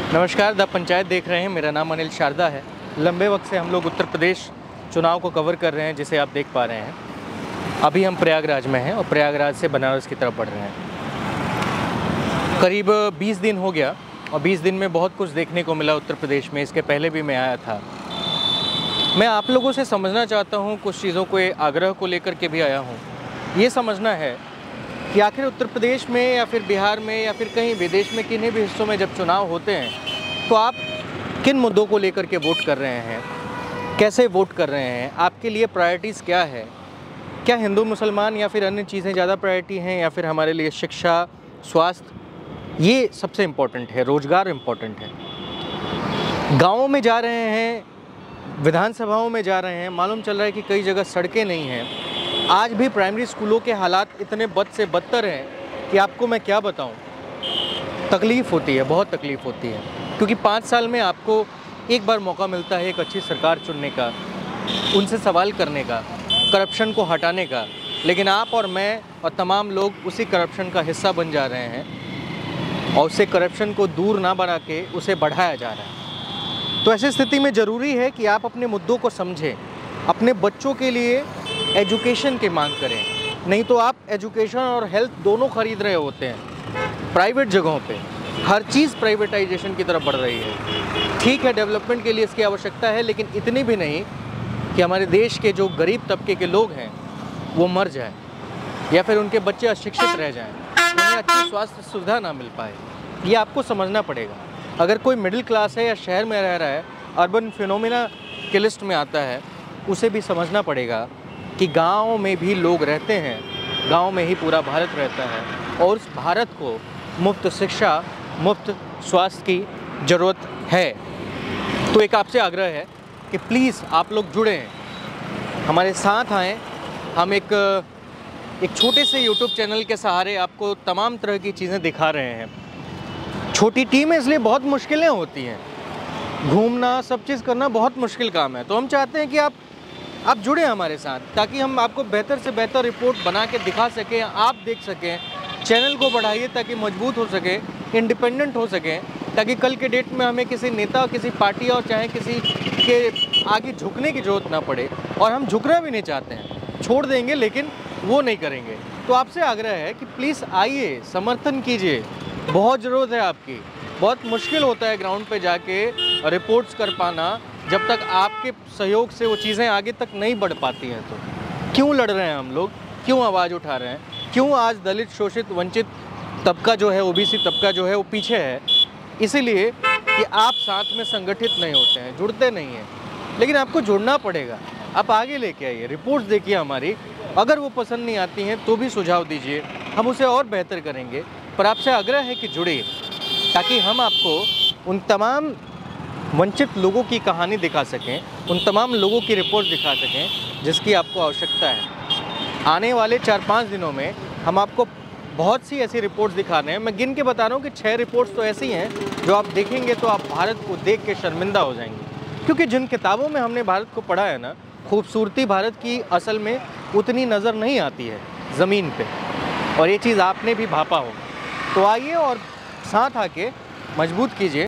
नमस्कार, द पंचायत देख रहे हैं। मेरा नाम अनिल शारदा है। लंबे वक्त से हम लोग उत्तर प्रदेश चुनाव को कवर कर रहे हैं, जिसे आप देख पा रहे हैं। अभी हम प्रयागराज में हैं और प्रयागराज से बनारस की तरफ बढ़ रहे हैं। करीब 20 दिन हो गया और 20 दिन में बहुत कुछ देखने को मिला उत्तर प्रदेश में। इसके पहले भी मैं आया था। मैं आप लोगों से समझना चाहता हूँ, कुछ चीज़ों को आग्रह को लेकर के भी आया हूँ। ये समझना है कि आखिर उत्तर प्रदेश में या फिर बिहार में या फिर कहीं विदेश में किन्हीं भी हिस्सों में जब चुनाव होते हैं तो आप किन मुद्दों को लेकर के वोट कर रहे हैं, कैसे वोट कर रहे हैं, आपके लिए प्रायोरिटीज़ क्या है। क्या हिंदू मुसलमान या फिर अन्य चीज़ें ज़्यादा प्रायोरिटी हैं, या फिर हमारे लिए शिक्षा, स्वास्थ्य, ये सबसे इम्पोर्टेंट है। रोज़गार इम्पोर्टेंट है। गाँवों में जा रहे हैं, विधानसभाओं में जा रहे हैं, मालूम चल रहा है कि कई जगह सड़कें नहीं हैं। आज भी प्राइमरी स्कूलों के हालात इतने बद से बदतर हैं कि आपको मैं क्या बताऊं। तकलीफ़ होती है, बहुत तकलीफ़ होती है, क्योंकि 5 साल में आपको एक बार मौका मिलता है एक अच्छी सरकार चुनने का, उनसे सवाल करने का, करप्शन को हटाने का। लेकिन आप और मैं और तमाम लोग उसी करप्शन का हिस्सा बन जा रहे हैं और उससे करप्शन को दूर ना बना के उसे बढ़ाया जा रहा है। तो ऐसी स्थिति में ज़रूरी है कि आप अपने मुद्दों को समझें, अपने बच्चों के लिए एजुकेशन की मांग करें। नहीं तो आप एजुकेशन और हेल्थ दोनों खरीद रहे होते हैं प्राइवेट जगहों पे। हर चीज़ प्राइवेटाइजेशन की तरफ बढ़ रही है। ठीक है, डेवलपमेंट के लिए इसकी आवश्यकता है, लेकिन इतनी भी नहीं कि हमारे देश के जो गरीब तबके के लोग हैं वो मर जाए या फिर उनके बच्चे अशिक्षित रह जाएं, उन्हें अच्छी स्वास्थ्य सुविधा ना मिल पाए। ये आपको समझना पड़ेगा। अगर कोई मिडिल क्लास है या शहर में रह रहा है, अर्बन फिनोमिना की लिस्ट में आता है, उसे भी समझना पड़ेगा कि गाँव में भी लोग रहते हैं, गाँव में ही पूरा भारत रहता है और उस भारत को मुफ्त शिक्षा, मुफ्त स्वास्थ्य की ज़रूरत है। तो एक आपसे आग्रह है कि प्लीज़ आप लोग जुड़ें, हमारे साथ आएँ। हम एक छोटे से यूट्यूब चैनल के सहारे आपको तमाम तरह की चीज़ें दिखा रहे हैं। छोटी टीम है, इसलिए बहुत मुश्किलें होती हैं। घूमना, सब चीज़ करना बहुत मुश्किल काम है। तो हम चाहते हैं कि आप जुड़े हमारे साथ, ताकि हम आपको बेहतर से बेहतर रिपोर्ट बना के दिखा सकें, आप देख सकें। चैनल को बढ़ाइए ताकि मजबूत हो सके, इंडिपेंडेंट हो सके, ताकि कल के डेट में हमें किसी नेता, किसी पार्टी और चाहे किसी के आगे झुकने की ज़रूरत ना पड़े। और हम झुकना भी नहीं चाहते हैं, छोड़ देंगे लेकिन वो नहीं करेंगे। तो आपसे आग्रह है कि प्लीज़ आइए, समर्थन कीजिए। बहुत ज़रूरत है आपकी। बहुत मुश्किल होता है ग्राउंड पे जाके रिपोर्ट्स कर पाना, जब तक आपके सहयोग से वो चीज़ें आगे तक नहीं बढ़ पाती हैं। तो क्यों लड़ रहे हैं हम लोग, क्यों आवाज़ उठा रहे हैं, क्यों आज दलित, शोषित, वंचित तबका जो है, ओबीसी तबका जो है वो पीछे है? इसीलिए कि आप साथ में संगठित नहीं होते हैं, जुड़ते नहीं हैं। लेकिन आपको जुड़ना पड़ेगा। आप आगे लेके आइए, रिपोर्ट्स देखिए हमारी। अगर वो पसंद नहीं आती हैं तो भी सुझाव दीजिए, हम उसे और बेहतर करेंगे। पर आपसे आग्रह है कि जुड़िए, ताकि हम आपको उन तमाम वंचित लोगों की कहानी दिखा सकें, उन तमाम लोगों की रिपोर्ट दिखा सकें जिसकी आपको आवश्यकता है। आने वाले 4-5 दिनों में हम आपको बहुत सी ऐसी रिपोर्ट्स दिखा रहे हैं। मैं गिन के बता रहा हूँ कि 6 रिपोर्ट्स तो ऐसी हैं जो आप देखेंगे तो आप भारत को देख के शर्मिंदा हो जाएंगे। क्योंकि जिन किताबों में हमने भारत को पढ़ा है ना, खूबसूरती भारत की असल में उतनी नज़र नहीं आती है ज़मीन पे, और ये चीज़ आपने भी भापा होगा। तो आइए और साथ आके मजबूत कीजिए।